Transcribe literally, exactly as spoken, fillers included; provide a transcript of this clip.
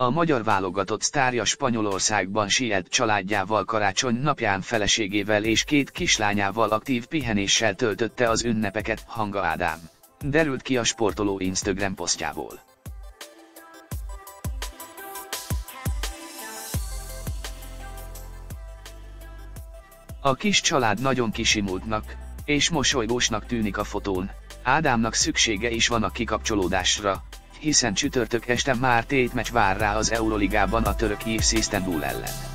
A magyar válogatott sztárja Spanyolországban siet családjával karácsony napján feleségével és két kislányával aktív pihenéssel töltötte az ünnepeket, Hanga Ádám. Derült ki a sportoló Instagram posztjából. A kis család nagyon kisimultnak, és mosolygósnak tűnik a fotón. Ádámnak szüksége is van a kikapcsolódásra, hiszen csütörtök este már tét meccs vár rá az Euroligában a török i ef cé Isztambul ellen.